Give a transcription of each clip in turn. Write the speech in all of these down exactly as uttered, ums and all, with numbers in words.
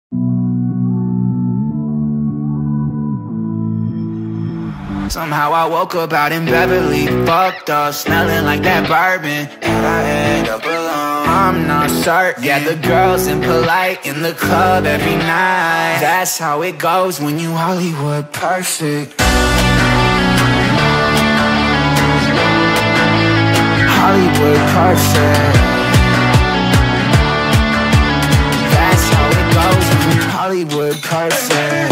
Somehow I woke up out in Beverly, fucked up, smelling like that bourbon, and I end up alone. I'm not certain. Yeah, the girls impolite in the club every night. That's how it goes when you Hollywood perfect. Hollywood perfect. That's how it goes when you Hollywood perfect.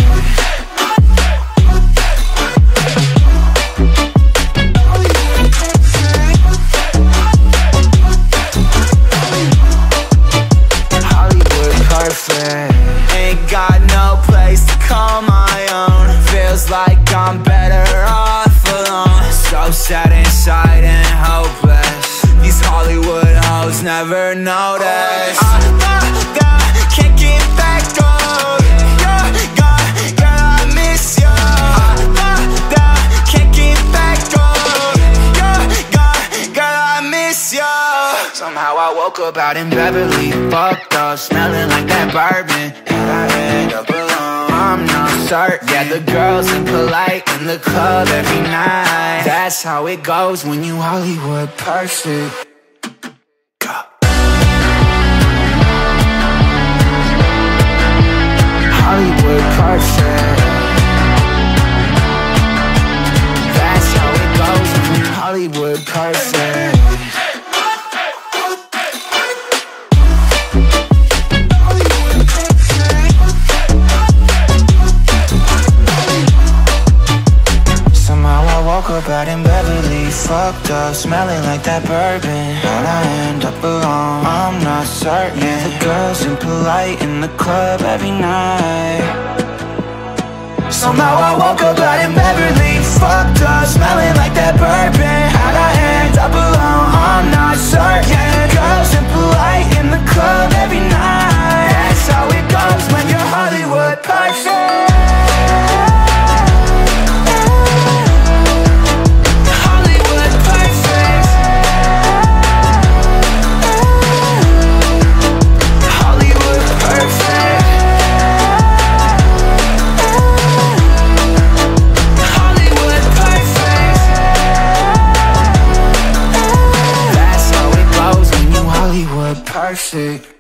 Ain't got no place to call my own. Feels like I'm better off alone. So sad inside and hopeless. These Hollywood hoes never notice. I, I, I can't get back on. You're gone, girl, I miss you. I, I, I can't get back on. You're gone, girl, I miss you. Somehow I woke up out in Beverly, fucked up, smelling like that bourbon, and I end up alone. I'm not certain. Yeah, the girls impolite in the club every night. That's how it goes when you Hollywood perfect. Hollywood perfect. That's how it goes when you Hollywood perfect. Woke up out in Beverly, fucked up, smelling like that bourbon, how'd I end up alone? I'm not certain. Yeah, the girls impolite in the club every night. Somehow I woke up out in Beverly, fucked up, smelling like that bourbon, how'd I end up alone? I'm not certain. Yeah, the girls impolite in the club every night. That's how it goes when you're Hollywood perfect. Perfect.